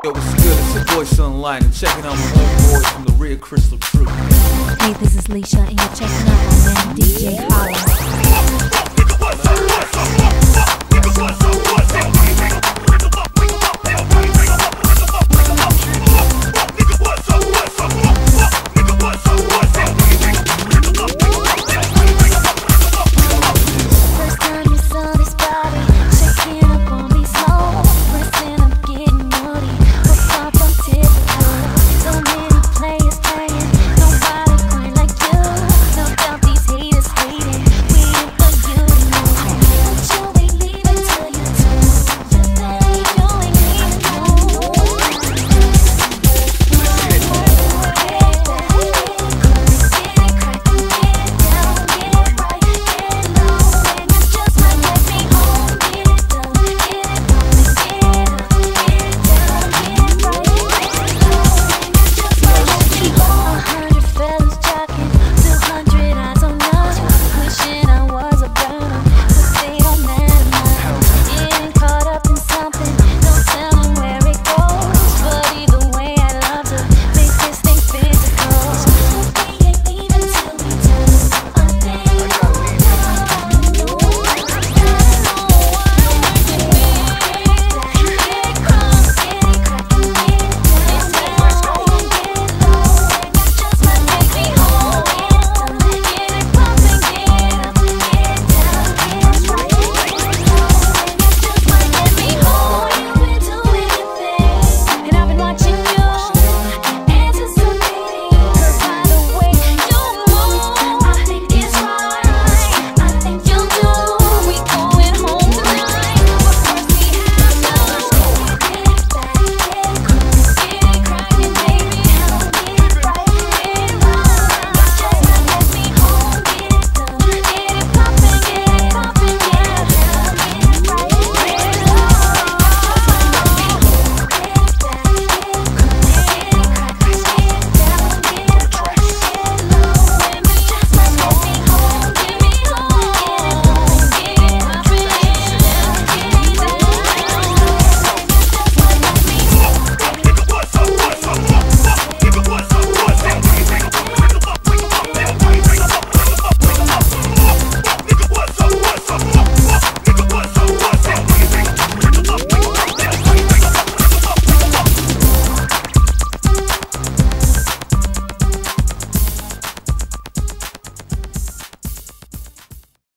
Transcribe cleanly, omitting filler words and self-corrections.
Yo, what's good? It's your boy Sunlight and checking out my homeboys from the Real Crystal Crew. Hey, this is Leisha and you're checking out my man DJ Holla.